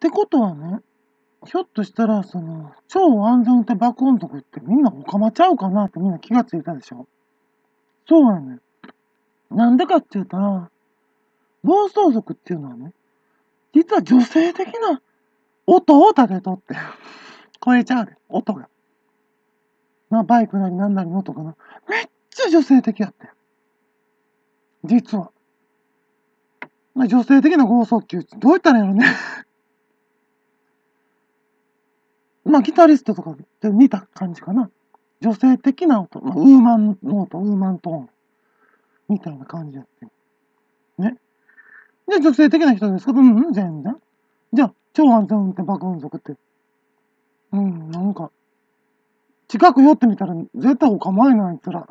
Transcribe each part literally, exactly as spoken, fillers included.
てことはね、ひょっとしたら、その、超安全運転爆音族ってみんなオカマちゃうかなってみんな気がついたでしょ。そうやね。なんでかって言ったら、暴走族っていうのはね、実は女性的な音を立てとって、超えちゃうで、音が。まあ、バイクなりなんなりの音かな。めっちゃ女性的やって。実は。まあ、女性的な剛速球ってどう言ったらいいのね。まあ、ギタリストとかと似た感じかな。女性的な音、まあ、ウーマンノート、ウーマントーンみたいな感じやって。ね。で、女性的な人ですか？うん、うん、全然。じゃあ、超安全運転爆音族って。うん、なんか、近く寄ってみたら絶対お構いないあいつら。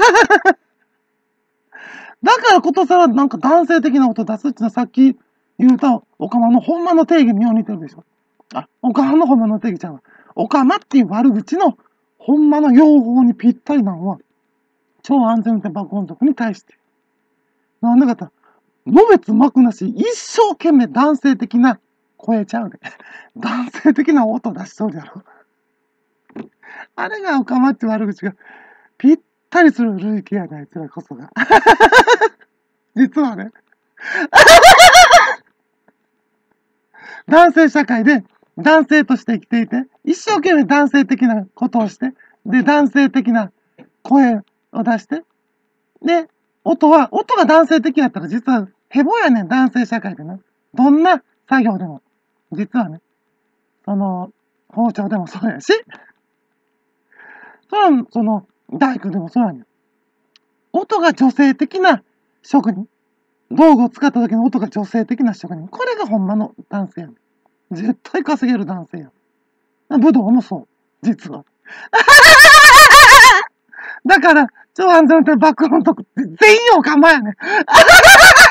だからことさらなんか男性的な音出すっていうのはさっき言うたおかまのほんまの定義によう似てるでしょ。あ、おかまのほんまの定義ちゃうわ。おかまっていう悪口のほんまの用法にぴったりなのは超安全運転爆音族に対して。なんでかってのべつ幕なし一生懸命男性的な声ちゃうで。男性的な音出しそうじゃろ。あれがおかまって悪口がぴったりする類型やで、あいつらこそが。実はね。男性社会で男性として生きていて、一生懸命男性的なことをして、で、男性的な声を出して、で、音は、音が男性的やったら実はヘボやねん、男性社会でね。どんな作業でも。実はね、その、包丁でもそうやし、その、その、大工でもそうやねん。音が女性的な職人。道具を使った時の音が女性的な職人。これがほんまの男性やねん。絶対稼げる男性やん。武道もそう。実は。だから、超安全運転爆音とか全員おかまやねん。